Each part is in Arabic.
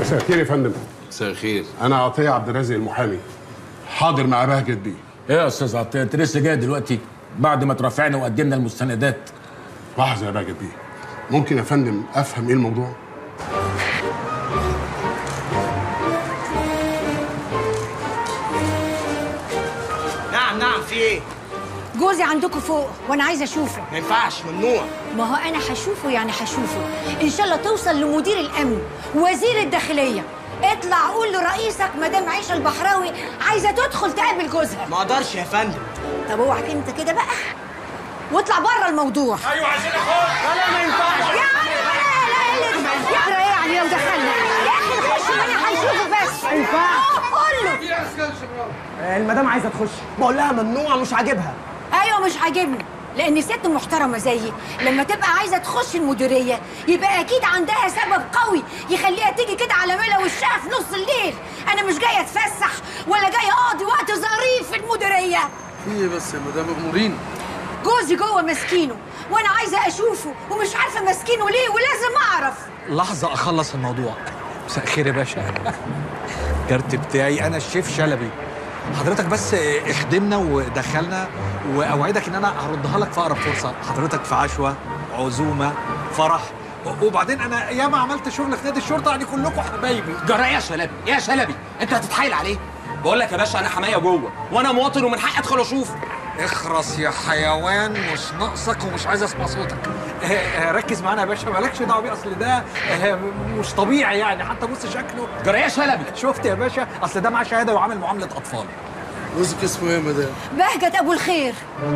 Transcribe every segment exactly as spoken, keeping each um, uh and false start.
مساء الخير يا فندم. مساء الخير. انا عطيه عبد الرازق المحامي، حاضر مع بهجت بيه. ايه يا استاذ عطيه، انت لسه جاي دلوقتي بعد ما ترافعنا وقدمنا المستندات؟ لحظه يا بهجت بيه، ممكن يا فندم افهم ايه الموضوع؟ نعم نعم، في ايه؟ جوزي عندكم فوق وانا عايزه اشوفه. ما ينفعش، ممنوع. ما هو انا هشوفه يعني هشوفه، ان شاء الله توصل لمدير الامن وزير الداخليه. اطلع قول لرئيسك مدام عيشه البحراوي عايزه تدخل تقابل جوزها. ما اقدرش يا فندم. طب اوعك انت كده بقى واطلع بره الموضوع. ايوه عايزين اخش. لا ما ينفعش يا عم لا لا لا يجرى ايه يعني لو دخلنا؟ يا اخي نخش وانا هيشوفه بس. ما ينفعش. قول له. المدام عايزه تخش، بقول لها ممنوع، مش عاجبها. ايوه مش عاجبني، لان ست محترمه زيي لما تبقى عايزه تخش المديريه يبقى اكيد عندها سبب قوي يخليها تيجي كده على ملا وشها في نص الليل. انا مش جايه اتفسح ولا جايه اقضي وقت ظريف في المديريه. في ايه بس يا مدام امورين؟ جوزي جوه ماسكينه وانا عايزه اشوفه ومش عارفه ماسكينه ليه ولازم اعرف. لحظة أخلص الموضوع. مساء الخير يا باشا. الكارت بتاعي أنا الشيف شلبي. حضرتك بس اخدمنا ودخلنا، وأوعدك إن أنا هردها لك في أقرب فرصة. حضرتك في عشوة، عزومة، فرح، وبعدين أنا ياما عملت شغل في نادي الشرطة، يعني كلكم حبايبي. جرى يا شلبي يا شلبي، أنت هتتحايل عليه؟ بقول لك يا باشا أنا حماية جوه، وأنا مواطن ومن حقي أدخل أشوف. اخرس يا حيوان، مش ناقصك ومش عايز اسمع صوتك. اه اه ركز معانا يا باشا، مالكش دعوه بيه، اصل ده اه مش طبيعي يعني، حتى بص شكله. جرى يا شلبي. شفت يا باشا، اصل ده معاه شهاده وعامل معامله اطفال. جوزك اسمه ايه يا مدام؟ بهجت ابو الخير.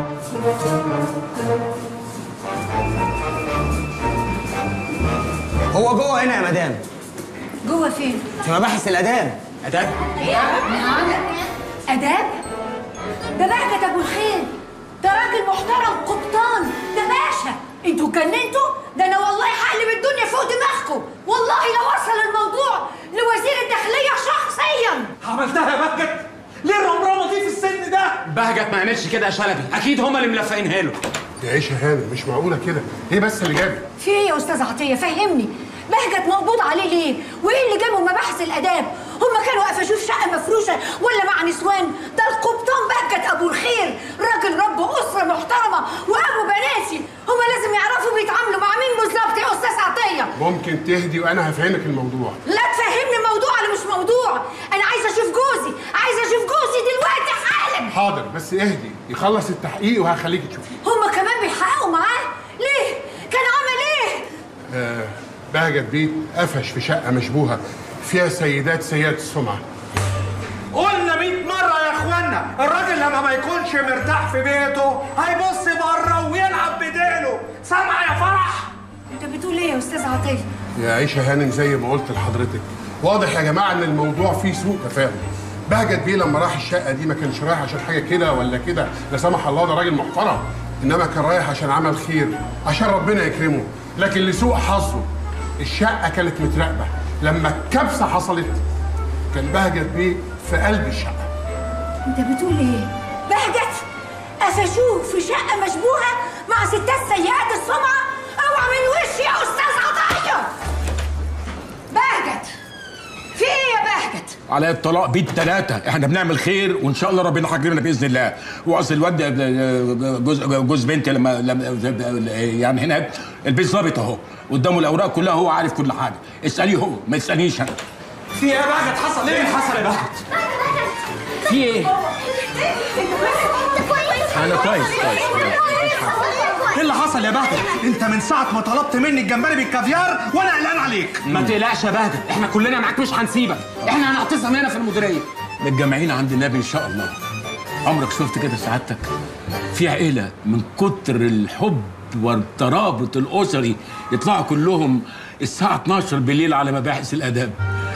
هو جوه هنا يا مدام. جوه فين؟ في مباحث الاداب. أداب؟ نعم اداب؟ ده بهجت ابو الخير، ده راجل محترم قبطان، ده باشا. انتوا اتجننتوا؟ ده انا والله هقلب الدنيا فوق دماغكم، والله لو وصل الموضوع لوزير الداخليه شخصيا. عملتها يا بهجت؟ ليه الرمرمه دي في السن ده؟ بهجت ما عملش كده يا شلبي، أكيد هما اللي ملفقينها له. يا عيشه هانم مش معقوله كده، ايه بس اللي جابك؟ في ايه يا استاذ عطيه؟ فهمني، بهجت مقبوض عليه ليه؟ وايه اللي جابهم مباحث الاداب؟ هم كانوا قفشوه في شقه مفروشه ولا مع نسوان؟ ده القبطان بهجت ابو الخير، راجل رب اسره محترمه وابو بناتي، هم لازم يعرفوا بيتعاملوا مع مين بالظبط يا استاذ عطيه. ممكن تهدي وانا هفهمك الموضوع. لا تفهمني موضوع ولا مش موضوع، انا عايزه اشوف جوزي، عايزه اشوف جوزي دلوقتي حالا. حاضر بس اهدي، يخلص التحقيق وهخليكي تشوفيه. هم كمان بيحققوا معاه؟ ليه؟ كان عمل ايه؟ آه بهجت بيت قفش في شقه مشبوهه فيها سيدات سيئات السمعه. قلنا مئة مرة يا اخوانا، الراجل لما ما يكونش مرتاح في بيته هيبص بره ويلعب بديله. سامع يا فرح؟ انت بتقول ايه يا استاذ عطيه؟ يا عيشه هانم زي ما قلت لحضرتك، واضح يا جماعه ان الموضوع فيه سوء تفاهم. بهجت بيه لما راح الشقه دي ما كانش رايح عشان حاجه كده ولا كده، لا سمح الله، ده راجل محترم، انما كان رايح عشان عمل خير، عشان ربنا يكرمه. لكن لسوء حظه الشقه كانت متراقبه، لما الكبسه حصلت كان بهجت بيه في قلب الشقه. انت بتقول ايه؟ بهجت قفشوه في شقه مشبوهه مع ستات سيئات السمعه؟ اوعى من وشي يا استاذ عطيه. بهجت في ايه يا بهجت؟ على الطلاق بيت ثلاثة، احنا بنعمل خير وان شاء الله ربنا هيكرمنا باذن الله. واصل الواد جوز جوز بنتي لما لما يعني هنا البيت ظابط اهو، قدامه الاوراق كلها، هو عارف كل حاجه. اساليه هو، ما تسالنيش انا. في ايه يا بهجت؟ حصل ايه؟ اللي حصل يا بهجت؟ في ايه؟ انا كويس كويس. ايه اللي حصل يا بهجت؟ انت من ساعة ما طلبت مني الجمبري بالكافيار وانا قلقان عليك. ما تقلقش يا بهجت، احنا كلنا معاك مش هنسيبك، احنا هنعتصم هنا في المديريه. متجمعين عند النبي ان شاء الله. عمرك شفت كده سعادتك في عيله من كتر الحب والترابط الاسري يطلعوا كلهم الساعه اتناشر بالليل على مباحث الاداب؟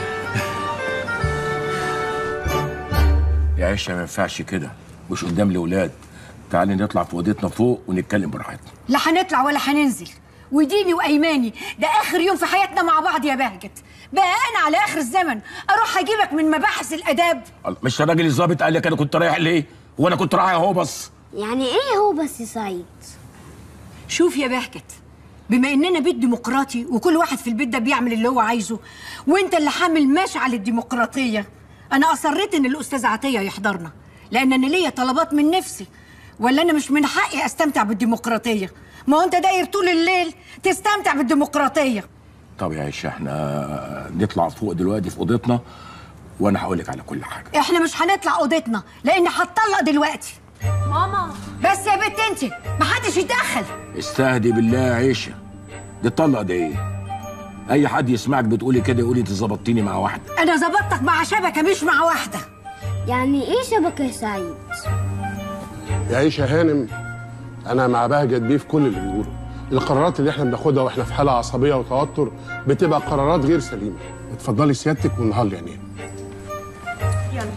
يا عيشه ما ينفعش كده، مش قدام الاولاد. تعالي نطلع في اوضتنا فوق ونتكلم براحتنا. لا هنطلع ولا هننزل، وديني وايماني ده اخر يوم في حياتنا مع بعض يا بهجت. بقى انا على اخر الزمن اروح اجيبك من مباحث الاداب؟ مش الراجل الظابط قال لك انا كنت رايح ليه؟ هو انا كنت رايح اهو بس. يعني ايه هو بس يا سعيد؟ شوف يا بهجت، بما اننا بيت ديمقراطي وكل واحد في البيت ده بيعمل اللي هو عايزه، وانت اللي حامل مشعل الديمقراطيه، انا اصريت ان الاستاذ عطيه يحضرنا، لان انا ليا طلبات من نفسي. ولا انا مش من حقي استمتع بالديمقراطيه؟ ما هو انت داير طول الليل تستمتع بالديمقراطيه. طب يا عيشه احنا نطلع فوق دلوقتي في اوضتنا وانا هقول لك على كل حاجه. احنا مش هنطلع اوضتنا لان هتطلق دلوقتي. ماما بس يا بنت انت محدش يتدخل. استهدي بالله يا عيشه، دي الطلقه دي ايه؟ اي حد يسمعك بتقولي كده يقولي انت ظبطتيني مع واحده. انا ظبطتك مع شبكه مش مع واحده. يعني ايه شبكه يا سعيد؟ يا عيشه هانم، انا مع بهجت بيه في كل اللي بيقوله. القرارات اللي احنا بناخدها واحنا في حاله عصبيه وتوتر بتبقى قرارات غير سليمه. اتفضلي سيادتك ونهار لي عينين. يلا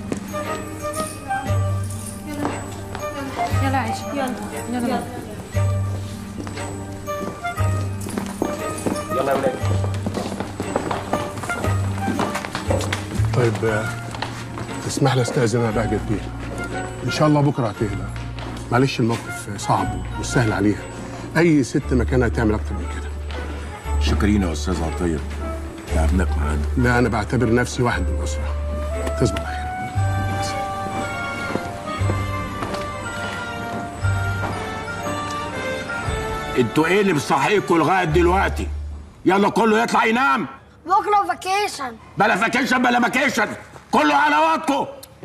يلا يا عيشه، يلا يلا يلا يلا يا ولاد. طيب آه، تسمح لي استاذن انا بهجت بيه. ان شاء الله بكره هتهدى. معلش الموقف صعب ومش سهل عليها. اي ست مكانها تعمل اكتر من كده. شكرين يا استاذ عطيه، تعبناك معانا. لا انا بعتبر نفسي واحد من الاسره. تصبح على خير. انتوا ايه اللي مصحيكوا لغايه دلوقتي؟ يلا كله يطلع ينام. بكره فاكيشن. بلا فاكيشن بلا ماكيشن، كله على وقتكم.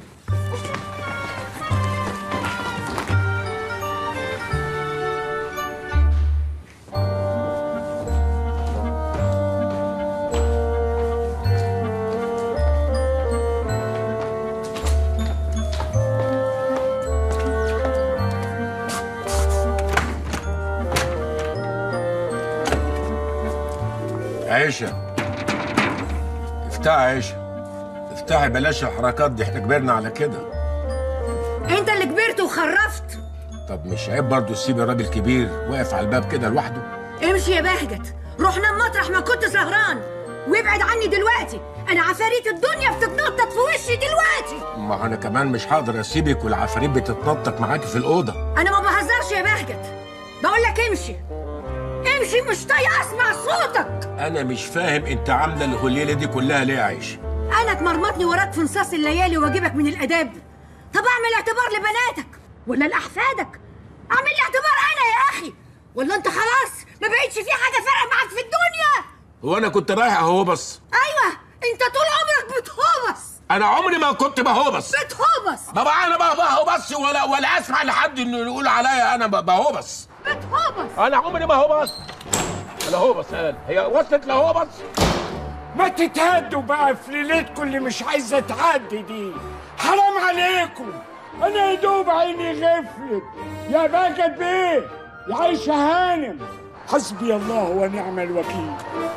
عيشه افتحي عيشه، افتحي بلاش الحركات دي، احنا كبرنا على كده. انت اللي كبرت وخرفت. طب مش عيب برضه تسيبي راجل كبير واقف على الباب كده لوحده؟ امشي يا بهجت، روح نام مطرح ما كنت سهران وابعد عني دلوقتي. انا عفاريت الدنيا بتتنطط في وشي دلوقتي. ما انا كمان مش هقدر اسيبك والعفاريت بتتنطط معاكي في الاوضه. انا ما بهزرش يا بهجت، بقول لك امشي امشي، مش طايقه اسمع صوتك. انا مش فاهم انت عامله الهليله دي كلها ليه يا عيشه؟ انا اتمرمطني وراك في نصاص الليالي واجيبك من الاداب. طب اعمل اعتبار لبناتك ولا لاحفادك؟ اعمل لي اعتبار انا يا اخي، ولا انت خلاص ما بقتش في حاجه فارقه معاك في الدنيا؟ هو انا كنت رايح اهوبس؟ ايوه انت طول عمرك بتهوبس. انا عمري ما كنت بهوبس. بتهوبس بابا انا بقى بهوبس ولا ولا اسمع لحد انه يقول عليا انا بهوبس. بتهوبس. انا عمري ما هوبس. انا هوبس قال هي وصلت لهوبس. ما تتهدوا بقى في ليلتكم اللي مش عايزه تعدي دي، حرام عليكم. انا يا دوب عيني غفلت. يا بهجت بيه، يا عيشه هانم، حسبي الله ونعم الوكيل.